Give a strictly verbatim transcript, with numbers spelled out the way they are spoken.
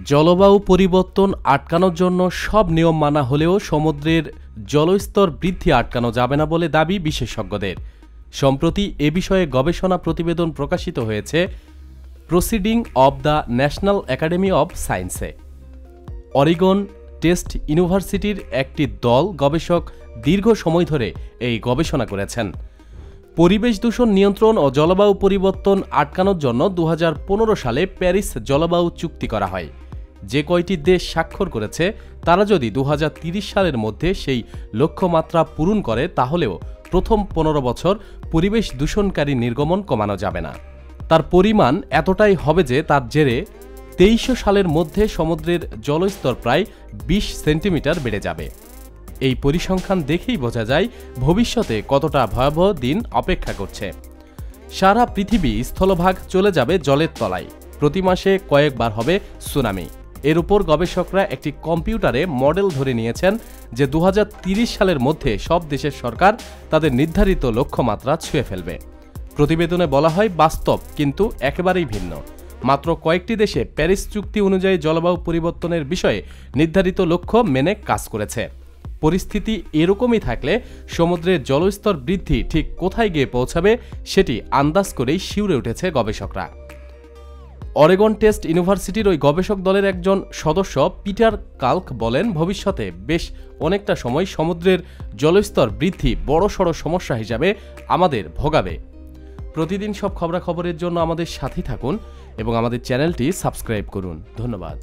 জলবায়ু পরিবর্তন আটকানোর জন্য সব নিয়ম মানা হলেও সমুদ্রের জলস্তর বৃদ্ধি আটকানো যাবে না বলে দাবি বিশেষজ্ঞদের। সম্প্রতি এ বিষয়ে গবেষণা প্রতিবেদন প্রকাশিত হয়েছে proceeding of the national academy of সায়েন্সে। অরিগন টেস্ট ইউনিভার্সিটির একটি দল গবেষক দীর্ঘ সময় ধরে এই গবেষণা করেছেন। পরিবেশ দূষণ নিয়ন্ত্রণ ও জলবায়ু পরিবর্তন আটকানোর জন্য দু হাজার পনেরো সালে প্যারিস জলবায়ু চুক্তি করা হয়। যে কয়টি দেশ স্বাক্ষর করেছে তারা যদি দু হাজার তিরিশ সালের মধ্যে সেই লক্ষ্যমাত্রা পূরণ করে তাহলেও প্রথম পনেরো বছর পরিবেশ দূষণকারী নির্গমন কমানো যাবে না। তার পরিমাণ এতটাই হবে যে তার জেরে তেইশশো সালের মধ্যে সমুদ্রের জলস্তর প্রায় বিশ সেন্টিমিটার বেড়ে যাবে। এই পরিসংখ্যান দেখেই বোঝা যায় ভবিষ্যতে কতটা ভয়াবহ দিন অপেক্ষা করছে। সারা পৃথিবী স্থলভাগ চলে যাবে জলের তলায়। প্রতি মাসে কয়েকবার হবে সুনামি। এর উপর গবেষকরা একটি কম্পিউটারে মডেল ধরে নিয়েছেন যে দু হাজার তিরিশ সালের মধ্যে সব দেশের সরকার তাদের নির্ধারিত লক্ষ্যমাত্রা ছুঁয়ে ফেলবে। প্রতিবেদনে বলা হয় বাস্তব কিন্তু একেবারেই ভিন্ন। মাত্র কয়েকটি দেশে প্যারিস চুক্তি অনুযায়ী জলবায়ু পরিবর্তনের বিষয়ে নির্ধারিত লক্ষ্য মেনে কাজ করেছে। পরিস্থিতি এরকমই থাকলে সমুদ্রের জলস্তর বৃদ্ধি ঠিক কোথায় গিয়ে পৌঁছাবে সেটি আন্দাজ করেই শিউরে উঠেছে গবেষকরা। অরেগন টেস্ট ইউনিভার্সিটির ওই গবেষক দলের একজন সদস্য পিটার কাল্ক বলেন, ভবিষ্যতে বেশ অনেকটা সময় সমুদ্রের জলস্তর বৃদ্ধি বড়সড় সমস্যা হিসাবে আমাদের ভোগাবে। প্রতিদিন সব খবরাখবরের জন্য আমাদের সাথে থাকুন এবং আমাদের চ্যানেলটি সাবস্ক্রাইব করুন। ধন্যবাদ।